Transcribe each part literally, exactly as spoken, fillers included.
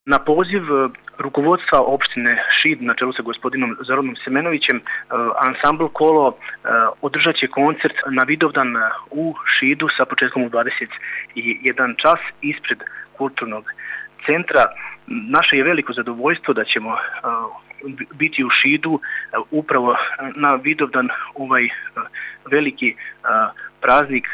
Na poziv rukovodstva opštine Šid na čelu sa gospodinom Zoranom Semenovićem, ansambl Kolo održat će koncert na Vidovdan u Šidu sa početkom u dvadeset jedan čas ispred kulturnog centra. Naše je veliko zadovoljstvo da ćemo biti u Šidu upravo na Vidovdan. Ovaj veliki praznik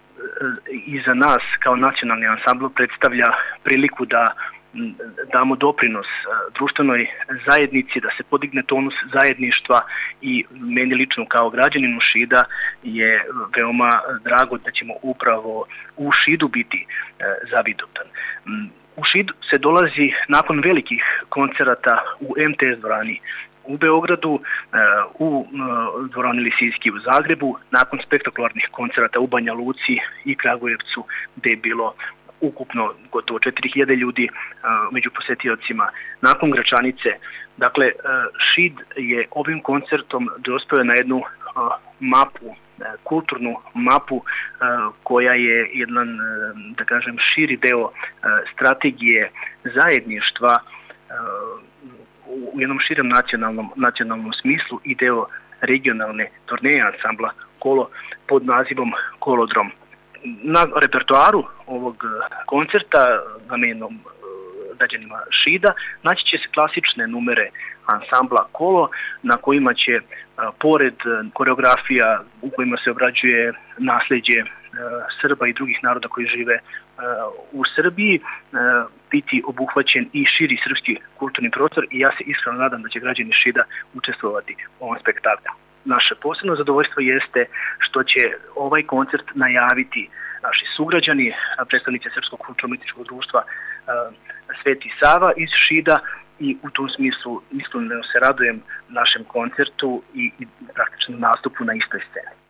i za nas kao nacionalni ansambl predstavlja priliku da damo doprinos društvenoj zajednici, da se podigne tonus zajedništva i meni lično kao građaninu Šida je veoma drago da ćemo upravo u Šidu biti za Vidovdan. U Šid se dolazi nakon velikih koncerata u em te es dvorani u Beogradu, u dvorani Lisijski u Zagrebu, nakon spektakularnih koncerata u Banja Luci i Kragujevcu, gde je bilo ukupno gotovo četiri hiljade ljudi među posetiocima, nakon Gračanice. Dakle, Šid je ovim koncertom dospeo na jednu mapu, kulturnu mapu koja je jedan, da kažem, širi deo strategije zajedništva u jednom širem nacionalnom, nacionalnom smislu i deo regionalne turneje ansambla Kolo pod nazivom Kolodrom. Na repertoaru ovog koncerta namenjenom građanima Šida naći će se klasične numere ansambla Kolo, na kojima će pored koreografija u kojima se obrađuje nasleđe Srba i drugih naroda koji žive u Srbiji biti obuhvaćen i širi srpski kulturni prostor, i ja se iskreno nadam da će građani Šida učestvovati u ovom spektaklu. Naše posebno zadovoljstvo jeste što će ovaj koncert najaviti naši sugrađani, predstavnici Srpskog kulturno-umetničkog društva Sveti Sava iz Šida, i u tom smislu iskreno se radujem našem koncertu i, i praktično nastupu na istoj sceni.